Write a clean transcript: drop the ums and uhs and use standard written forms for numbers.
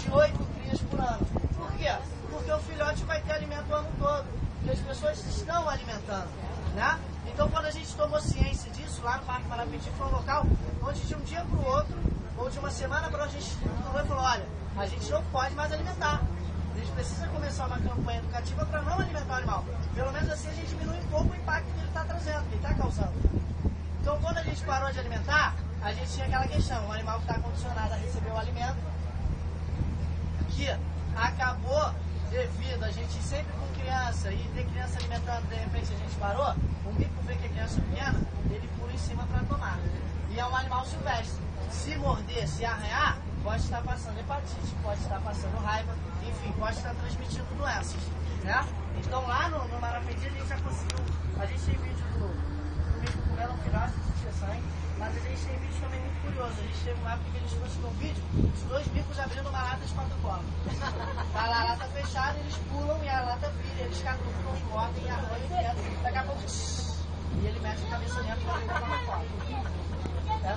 de 8 crias por ano. Por quê? Porque o filhote vai ter alimento o ano todo. E as pessoas estão alimentando, né? Então, quando a gente tomou ciência disso, lá no Parque Marapiti foi um local onde de um dia para o outro, ou de uma semana para outra, a gente falou, olha, a gente não pode mais alimentar. A gente precisa começar uma campanha educativa para não alimentar o animal. Pelo menos assim a gente diminui um pouco o impacto que ele está trazendo, que ele está causando. Então, quando a gente parou de alimentar, a gente tinha aquela questão, o animal que está condicionado a receber o alimento, que acabou devido a gente sempre com criança e ter criança alimentando, de repente a gente parou, o mico vê que a criança é pequena, ele pula em cima para tomar. E é um animal silvestre. Se morder, se arranhar, pode estar passando hepatite, pode estar passando raiva, enfim, pode estar transmitindo doenças, né? Então lá no Marapiti a gente já conseguiu, a gente tem vídeo do mico comendo um filhote de sangue, mas a gente tem vídeo também muito curioso. A gente teve uma época que a gente conseguiu um vídeo, os 2 micos abrindo uma lata de Coca-Cola. Tá lá a lata fechada, eles pulam e a lata vira, eles caducam e mordem e arranham e daqui a pouco, e ele mexe a cabeça dentro para beber Coca-Cola.